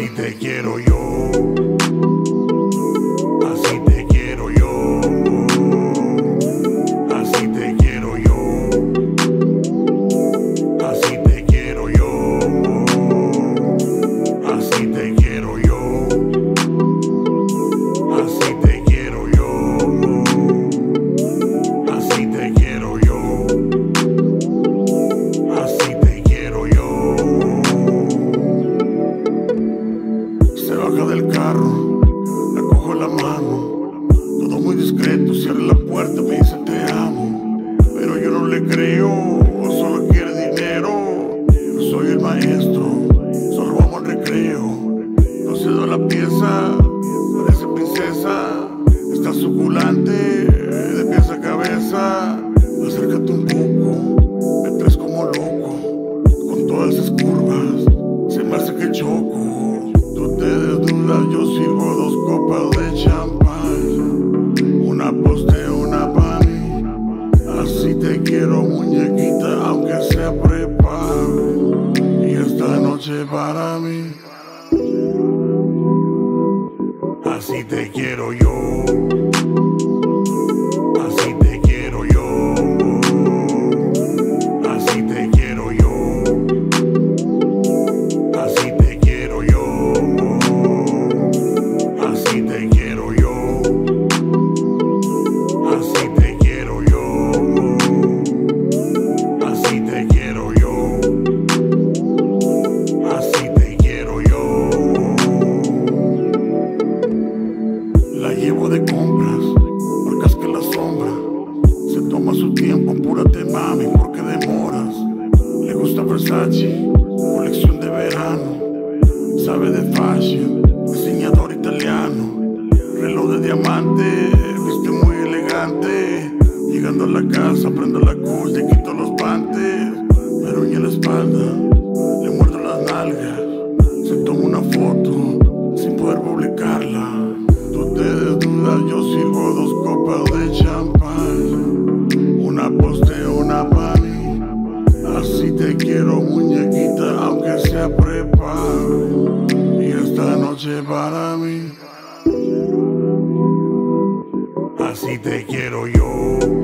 Así te quiero yo, así te quiero yo, así te quiero yo, así te quiero yo, así te quiero yo, así te quiero yo, así te quiero yo, así te quiero yo. Se baja del carro, la cojo la mano, todo muy discreto, cierra la puerta, me dice te amo, pero yo no le creo, solo quiere dinero. Yo soy el maestro, solo vamos al recreo, no cedo la pieza, parece princesa, está suculante, de pies a cabeza. Acércate un poco, me traes como loco, con todas esas curvas, se me hace que choco. Tú te desnudas, yo sirvo 2 copas de champán, una poste, una pa' mí. Así te quiero, muñequita, aunque sea prepago, y esta noche para mí. Así te quiero yo, así te quiero yo, así te quiero yo, así te quiero yo, así te quiero yo, así te quiero yo, así te quiero yo, así te quiero yo. La llevo de compras, marcas que la sombra, se toma su tiempo, apúrate mami, porque demoras. Le gusta Versace, colección de verano, sabe de fashion, diseñador italiano, reloj de diamante, viste muy elegante. Llegando a la casa, prendo la cruz, le quito los pantes, me ruñe la espalda, le muerdo las nalgas, se toma una foto sin poder publicarla. Tú te desnudas, yo sirvo 2 copas de champán, una poste, una pa' mí. Así te quiero, muñequita, aunque sea prepago, y esta noche para mí. Así te quiero yo.